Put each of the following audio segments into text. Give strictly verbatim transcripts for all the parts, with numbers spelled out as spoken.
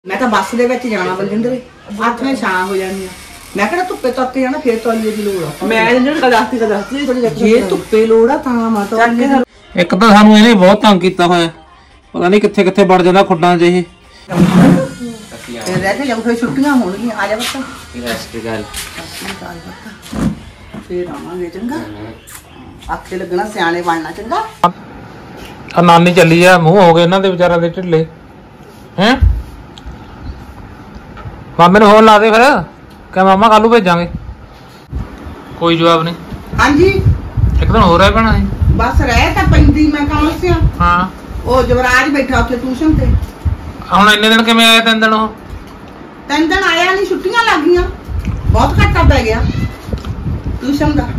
मैं तो बस दे विच जाना बलजिंदर हत्थ में छां हो जानी मैं कहना धुप्पे तत्ते जाना फिर तौलीए दी लोड़ आ मैं कदास्ती कदास्ती थोड़ी जे धुप्पे लोड़ आ तां मैं तौलीए एक तो सानू इहने बहुत तंग कीता होया पता नहीं किथे किथे वड़ जांदा खुड्डां च ये रह के जब फिर छुट्टियां होणगियां आ जा बच्चा रेस्ट गल फिर आवांगे चंगा आखे लगना सियाणे बनना चंगा आ नानी चली आ मूंह हो गए इन्हां दे विचारां दे ढिल्ले हैं मामे ने फोन ला दे फिर क्या मामा कल भेजांगे कोई जवाब नहीं हां जी एक दिन हो रहा है भैणा बस रह ता पैंदी मैं कहां से हां ओ जवराज बैठा उथे ट्यूशन ते ਹੁਣ ਇੰਨੇ ਦਿਨ ਕਿਵੇਂ ਆਇਆ ਤਿੰਨ ਦਿਨ ਉਹ ਤਿੰਨ ਦਿਨ ਆਇਆ ਨਹੀਂ ਛੁੱਟੀਆਂ ਲੱਗ ਗਈਆਂ ਬਹੁਤ ਘੱਟਾ ਪੈ ਗਿਆ ਟਿਊਸ਼ਨ ਦਾ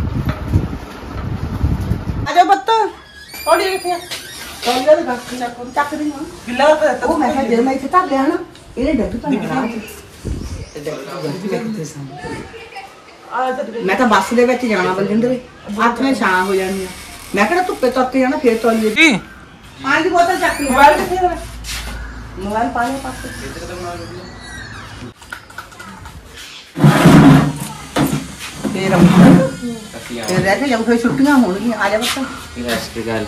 ਆਜੋ ਬੱਤ ਥੋੜੀ ਕਿੱਥੇ ਕੋਲੀਆ ਦੇ ਗੱਕ ਚੱਕ ਚੱਕ ਦੀ ਹਾਂ ਗਿੱਲਾ ਤਾਂ ਉਹ ਮੈਂ ਕਿਹਾ ਜੇ ਮੈਂ ਇੱਥੇ ਧਰ ਲਿਆ ਨਾ ਇਹਨੇ ਡੱਬ ਤਾਂ ਨਾ ਮੈਂ ਤਾਂ ਬੱਸ ਦੇ ਵਿੱਚ ਜਾਣਾ ਬਲਜਿੰਦਰ ਹੱਥ ਵਿੱਚ ਛਾਂ ਹੋ ਜਾਣੀ ਮੈਂ ਕਿਹੜਾ ਧੁੱਪੇ ਤੱਤੇ ਜਾਣਾ ਫੇਰ ਤੌਲੀਏ ਜੀ ਪਾਣੀ ਦੀ ਬੋਤਲ ਚੱਕ ਲਈ ਮੋਬਾਈਲ ਕਿੱਥੇ ਹੈ मोबाइल पानी पास फिर फिर रह के जब फिर छुट्टियां होणगियां आ जा बच्चा रेस्ट गल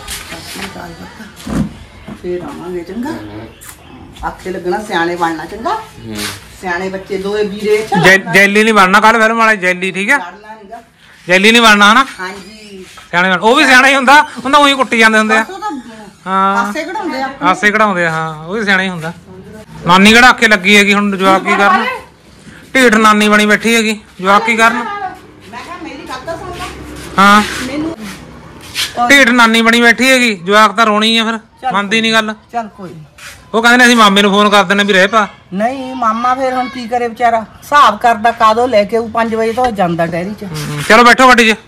फिर आवांगे चंगा आखे लगना सियाणे बनना चंगा सियाणे बच्चे दो वीरे जैली नहीं बनना कल फिल्म वाला जैली ठीक है लड़ना नहींगा जैली नहीं बनना है ना हां जी सियाणे बन ਉਹ ਵੀ ਸਿਆਣਾ ਹੀ ਹੁੰਦਾ ਉਹਨਾਂ ਉਹੀ ਕੁੱਟੀ ਜਾਂਦੇ ਹੁੰਦੇ ਆ ਹਾਂ ਪਾਸੇ ਕਢਾਉਂਦੇ ਆ ਪਾਸੇ ਕਢਾਉਂਦੇ ਆ ਹਾਂ ਉਹ ਵੀ ਸਿਆਣਾ ਹੀ ਹੁੰਦਾ ਨਾਨੀ ਕਿਹੜਾ ਆਖੇ ਲੱਗੀ ਹੈਗੀ ਹੁਣ ਜਵਾਕ ਕੀ ਕਰਨ ਢੀਠ ਨਾਨੀ ਬਣੀ ਬੈਠੀ ਹੈਗੀ ਜਵਾਕ ਕੀ ਕਰਨ ਮੈਂ ਕਿਹਾ ਮੇਰੀ ਗੱਲ ਤਾਂ ਸੁਣ ਲੈ ਹਾਂ ਮੈਨੂੰ ਢੀਠ ਨਾਨੀ ਬਣੀ ਬੈਠੀ ਹੈਗੀ ਜਵਾਕ ਤਾਂ ਰੋਣੀ ਆ ਫਿਰ ਮੰਨਦੀ ਨਹੀਂ ਗੱਲ ਚੱਲ ਕੋਈ ਉਹ ਕਹਿੰਦੇ ਨੇ ਅਸੀਂ ਮਾਮੇ ਨੂੰ ਫੋਨ ਕਰ ਦਿੰਨੇ ਵੀ ਰਹਿ ਪਾ ਨਹੀਂ ਮਾਮਾ ਫਿਰ ਹੁਣ ਕੀ ਕਰੇ ਵਿਚਾਰਾ ਹਿਸਾਬ ਕਰਦਾ ਕਾਦੋਂ ਲੈ ਕੇ ਉਹ ਪੰਜ ਵਜੇ ਤੋਂ ਜਾਂਦਾ ਡੈਰੀ 'ਚ ਚਲੋ ਬੈਠੋ ਗੱਡੀ 'ਚ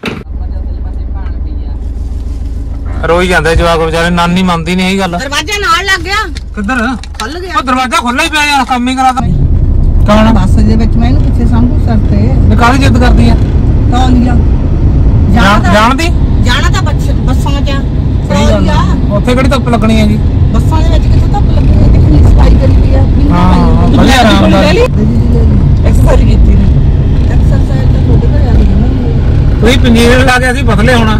ਰੋਈ ਜਾਂਦੇ ਜਵਾਕ ਵਿਚਾਰੇ ਨਾਨੀ ਮੰਨਦੀ ਨਹੀਂ ਇਹ ਗੱਲ ਦਰਵਾਜ਼ਾ ਨਾਲ ਲੱਗ ਗਿਆ ਕਿੱਧਰ ਖੁੱਲ ਗਿਆ ਉਹ ਦਰਵਾਜ਼ਾ ਖੁੱਲਾ ਹੀ ਪਿਆ ਯਾਰ ਕੰਮ ਹੀ ਕਰਾਤਾ ਕੌਣ ਬੱਸ ਦੇ ਵਿੱਚ ਮੈਂ ਇਹਨੂੰ ਕਿੱਥੇ ਸੰਭੂ ਸਰਤੇ ਨਿਕਾਲੀ ਜਿੱਦ ਕਰਦੀ ਆ ਤੌਲੀਆ ਜਾਣਦੀ ਜਾਣਾ ਤਾਂ ਬੱਸਾਂ 'ਚ ਤੌਲੀਆ ਉੱਥੇ ਕਿਹੜੀ ਧੁੱਪ ਲੱਗਣੀ ਹੈਗੀ ਬੱਸਾਂ ਦੇ ਵਿੱਚ ਕਿੱਥੇ ਧੁੱਪ ਲੱਗਣੀ ਹੈ ਕਿੰਨੀ ਸਫਾਈ ਕਰੀ ਪਈ ਆ ਹਾਂ ਵਧੀਆ ਆਰਾਮ ਨਾਲ ਐਕਸਰਸਾਈਜ਼ ਕੀਤੀ ਨੇ ਐਕਸਰਸਾਈਜ਼ ਤਾਂ ਤੁਹਾਡੇ ਘਰ ਆ ਗਈ ਨਾ ਤੁਸੀਂ ਪਨੀਰ ਲਾ ਕੇ ਅਸੀਂ ਪਤਲੇ ਹੋਣਾ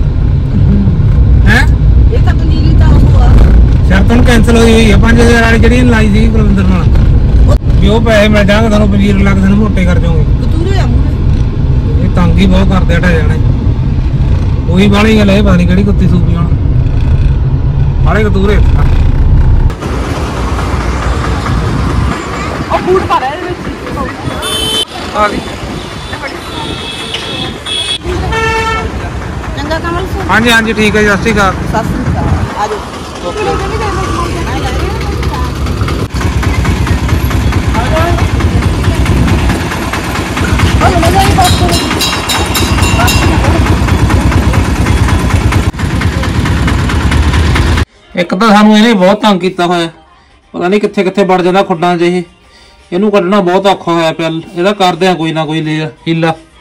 ਹੈ ਇਹ ਤਾਂ ਪਨੀਰੀ ਤਾਂ ਉਹ ਆ ਸ਼ਰਤ ਹੁਣ ਕੈਨਸਲ ਹੋਈ ਹੋਈ ਹੈ ਪੰਜ ਹਜ਼ਾਰ ਵਾਲੀ ਜਿਹੜੀ ਲਾਈ ਸੀ ਕੁਲਵਿੰਦਰ ਨਾਲ ਵੀ ਉਹ ਪੈਸੇ ਮਿਲ ਜਾਣਗੇ ਤੁਹਾਨੂੰ ਪਨੀਰ ਲਾ ਕੇ ਤੁਹਾਨੂੰ ਮੋਟੇ ਕਰ ਜਾਓਗੇ ਕਤੂਰੇ ਆ ਮੂਰੇ ਇਹ ਤੰਗ ਹੀ ਬਹੁਤ ਕਰਦੇ ਢਾ ਜਾਣੇ ਉਹੀ ਬਾਲੀ ਗੱਲ ਇਹ ਪਤਾ ਨਹੀਂ ਕਿਹੜੀ ਕੁੱਤੀ ਸੂਪੀ ਹੁਣ ਬਾਲੇ ਕਤੂਰੇ ਉਹ ਫੂਡ ਪਾ ਰਿਹਾ ਇਹਦੇ ਵਿੱਚ ਆ ਗਈ ਚੰਗਾ ਕਮਲ ਸਿੰਘ ਹਾਂਜੀ ਹਾਂਜੀ ਠੀਕ ਹੈ ਜੀ ਸਤਿ ਸ਼੍ਰੀ ਅਕਾਲ ਸਤਿ ਸ੍ਰੀ ਅਕਾਲ ਆ ਜਾਓ ਇੱਕ ਤਾਂ ਸਾਨੂੰ ਇਹਨੇ ਬਹੁਤ ਤੰਗ ਕੀਤਾ ਹੋਇਆ ਪਤਾ ਨਹੀਂ ਕਿੱਥੇ ਕਿੱਥੇ ਵੜ ਜਾਂਦਾ ਖੁੱਡਾਂ 'ਚ ਇਹ ਇਹਨੂੰ ਕੱਢਣਾ ਬਹੁਤ ਔਖਾ ਹੋਇਆ ਪਿਆ ਇਹਦਾ ਕਰਦੇ ਆ ਕੋਈ ਨਾ ਕੋਈ ਹੀਲਾ